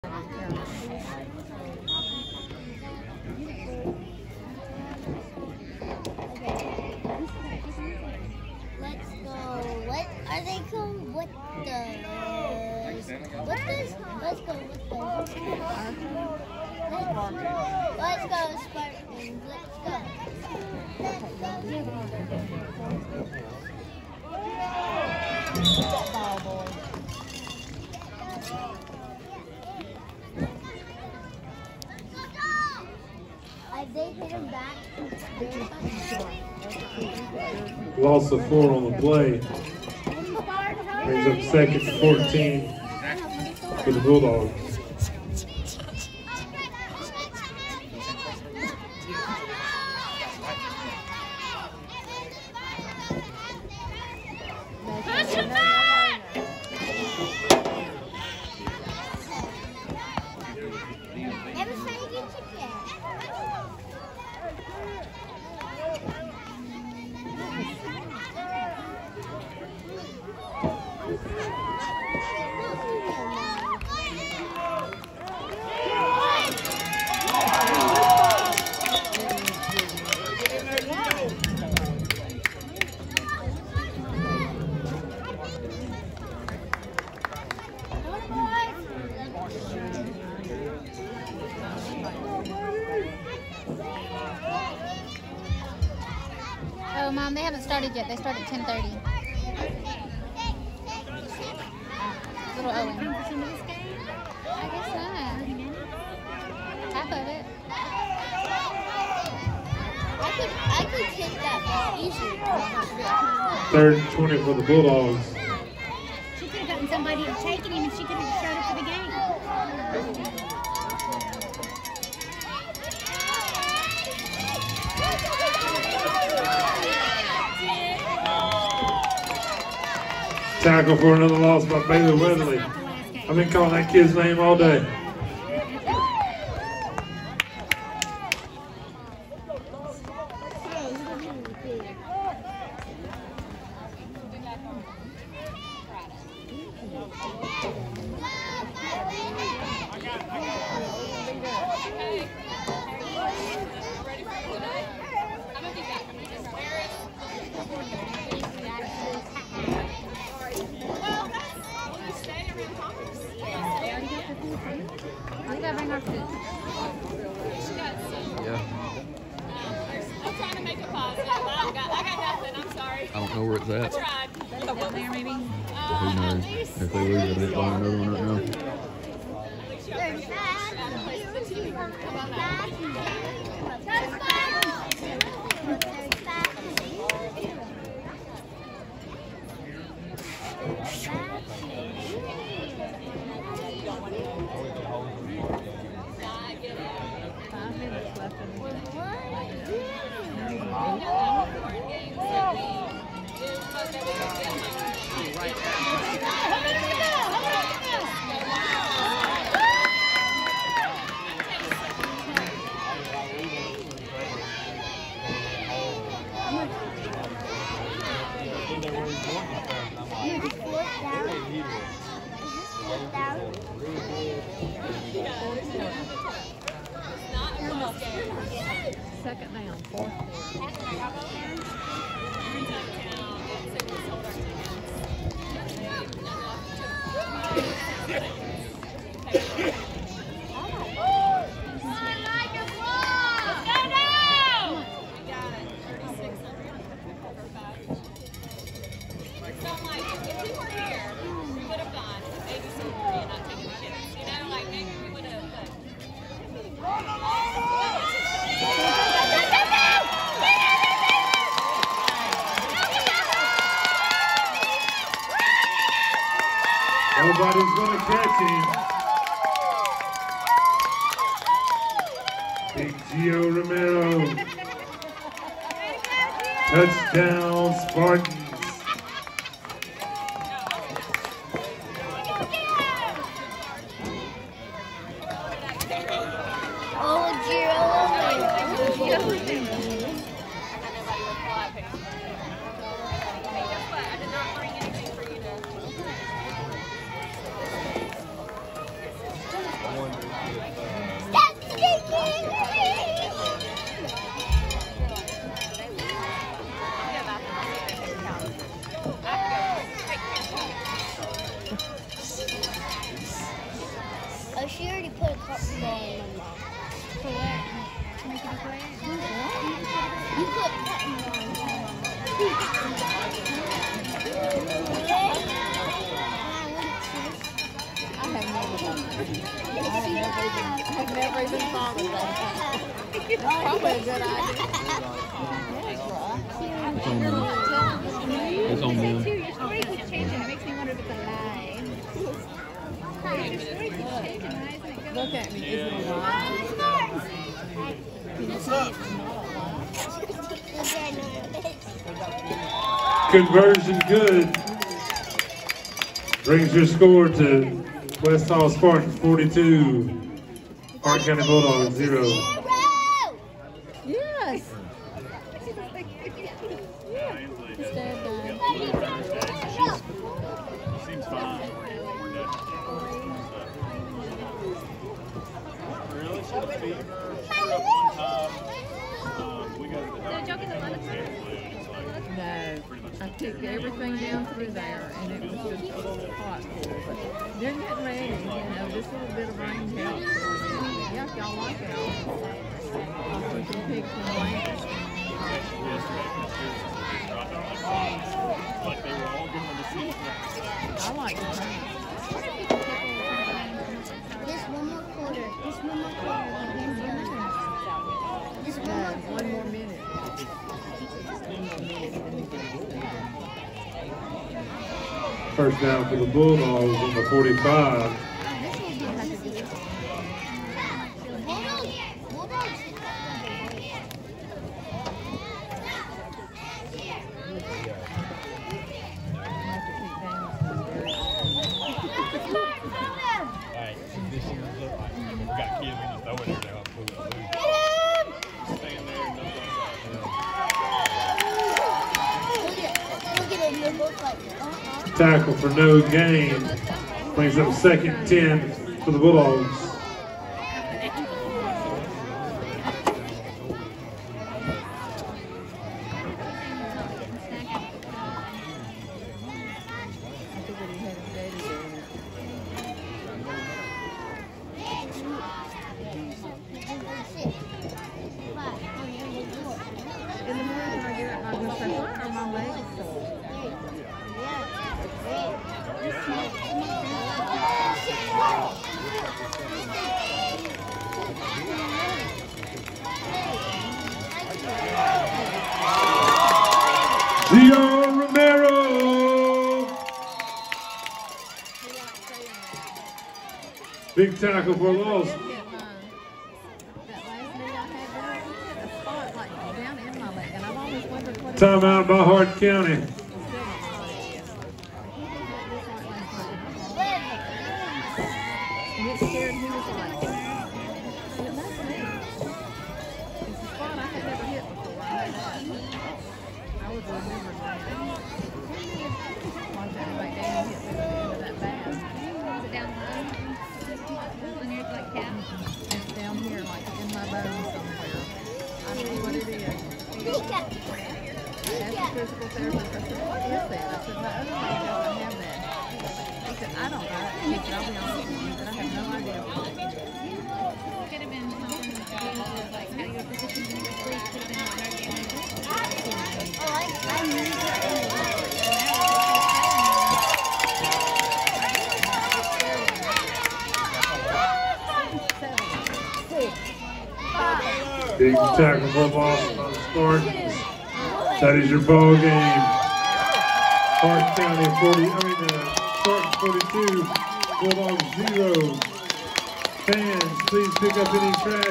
Let's go. What are they called? Let's go. Let's go, Spartans. Let's go. They hit him back. Loss of 4 on the play. Brings up second and 14 for the Bulldogs. Oh, Mom, they haven't started yet. They start at 10:30. Little Owen. I guess not. Half of it. I could take that ball easily. 3rd and 20 for the Bulldogs. She could have gotten somebody to take him and she could have showed up for the game. Tackle for another loss by Bailey Weatherly. I've been calling that kid's name all day. We gotta bring our food. Yeah. I'm trying to make a positive. I got nothing. I'm sorry. I don't know where it's at. I tried. Down there, maybe. Who knows? If they lose, they ain't buying another one right now. Second down, 4th Nobody's going to catch him. Big Gio Romero. Touchdown, Spartans. Oh, Giro. Oh, she already put a cotton ball in my mouth. For what? To make it a play? You put cotton ball in my I have never even thought of that. That's probably a good idea. It's on them. Your story keeps changing. It makes me wonder if it's a lie. Your story keeps changing. Why isn't it going? Look at me. Is it a lie? Can you see it's Conversion good. Brings your score to West Hall Spartans 42, Hart County Bulldogs 0. Yes. His dad died. Seems fine. Really? She had a fever. She threw up one time. We got to the doctor. No. I took everything down through there, and it was just a little hot for her. But they're getting ready, you know, this little bit of rain helps. Yeah, if y'all like it, I'll put some pigs in the blankets. Like they were all going to see. I like the rain. Just one more quarter. Just one more quarter. Just one No, more one more minute. First down for the Bulldogs on the 45. Alright, this year look like we got kids when you throw it there, they'll pull it loose. Stand there and Look at it. They look like Tackle for no gain. Brings up 2nd and 10 for the Bulldogs. In the morning when I get up, I'm going to say, why are my legs sore? Gio Romero. Big tackle for loss. That last meal I had there, he had a spot like down in my leg, and I've always wondered what it was. Timeout by Hart County. Still don't know what it is. And it scared me. He was like, "Yeah, that's me." It's a spot I had never hit before. I would remember that. Watch anybody down hit me with that bad. Is it down low? On your like calf? It's down here, like in my bone somewhere. I don't know what it is. I asked the physical therapist, I said, what is that? I said, my other leg doesn't have that. He said, I don't know. He said, I'll be honest with you, but I have no idea what it is. Could have been something to do with like how your position in your sleep could have been like nerve damage. I knew that. Big tackle for Boston Spartans. That is your ball game. Hart County 42, Bulldogs 0. Fans, please pick up any trash.